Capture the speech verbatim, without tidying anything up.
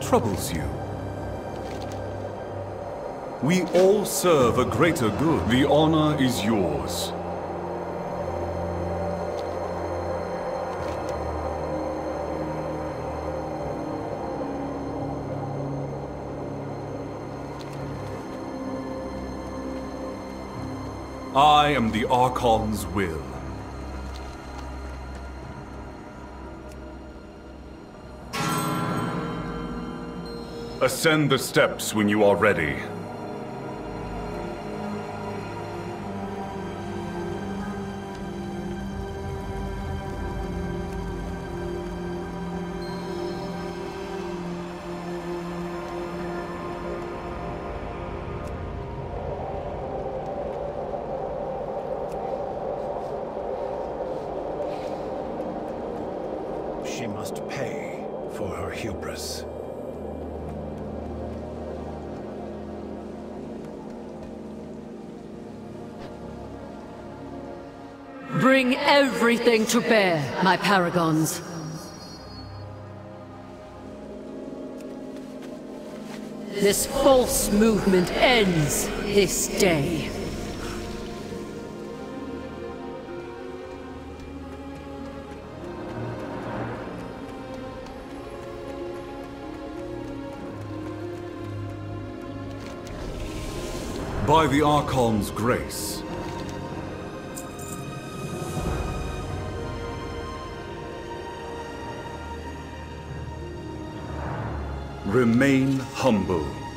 troubles you? We all serve a greater good. The honor is yours. I am the Archon's will. Ascend the steps when you are ready. She must pay for her hubris. Bring everything to bear, my Paragons. This false movement ends this day. By the Archon's grace. Remain humble.